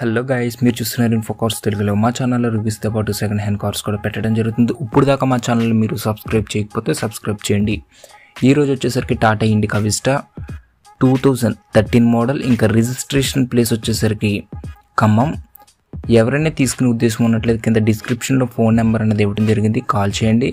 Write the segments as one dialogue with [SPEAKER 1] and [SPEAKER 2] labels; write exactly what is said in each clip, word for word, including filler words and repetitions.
[SPEAKER 1] Hello guys, మీరు చూస్తున్నారు info cars తెలుగులో. మా ఛానల్లో రివ్యూస్తో పాటు సెకండ్ హ్యాండ్ కార్స్ కూడా పెట్టడం జరుగుతుంది. ఇప్పుడు దాకా మా ఛానల్ మీరు సబ్స్క్రైబ్ చేయకపోతే సబ్స్క్రైబ్ చేయండి. ఈరోజు వచ్చేసరికి Tata Indica Vista two thousand thirteen model, ఇంకా రిజిస్ట్రేషన్ ప్లేస్ వచ్చేసరికి ఖమ్మం. ఎవరైనా తీసుకునే ఉద్దేశం ఉన్నట్లయితే కింద డిస్క్రిప్షన్లో ఫోన్ నెంబర్ అనేది ఇవ్వడం జరిగింది, కాల్ చేయండి.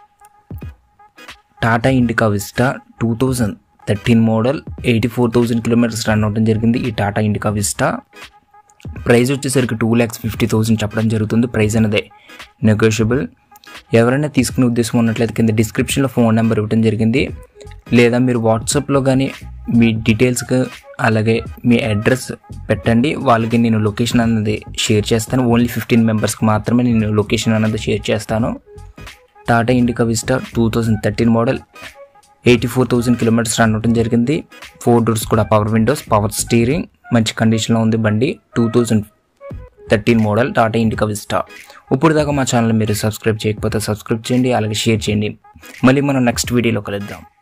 [SPEAKER 1] Tata Indica Vista two thousand thirteen model, eighty four thousand kilometres run అవ్వడం జరిగింది. ఈ టాటా ఇండికా విస్టా ప్రైస్ వచ్చేసరికి టూ ల్యాక్స్ ఫిఫ్టీ థౌసండ్ చెప్పడం జరుగుతుంది. ప్రైస్ అనేది నెగోషియబుల్. ఎవరైనా తీసుకునే ఉద్దేశం ఉన్నట్లయితే కింద డిస్క్రిప్షన్లో ఫోన్ నెంబర్ ఇవ్వడం జరిగింది, లేదా మీరు వాట్సాప్లో కానీ మీ డీటెయిల్స్గా అలాగే మీ అడ్రస్ పెట్టండి, వాళ్ళకి నేను లొకేషన్ అనేది షేర్ చేస్తాను. ఓన్లీ ఫిఫ్టీన్ మెంబర్స్కి మాత్రమే నేను లొకేషన్ అనేది షేర్ చేస్తాను. Tata Indica Vista two thousand thirteen model, eighty four thousand kilometres run అవ్వడం జరిగింది. ఫోర్ డోర్స్ కూడా పవర్ విండోస్, పవర్ స్టీరింగ్, మంచి కండిషన్లో ఉంది బండి. Two thousand thirteen model Tata Indica Vista. ఇప్పుడు దాకా మా ఛానల్ మీరు సబ్స్క్రైబ్ చేయకపోతే సబ్స్క్రైబ్ చేయండి, అలాగే షేర్ చేయండి. మళ్ళీ మనం నెక్స్ట్ వీడియోలో కలుద్దాం.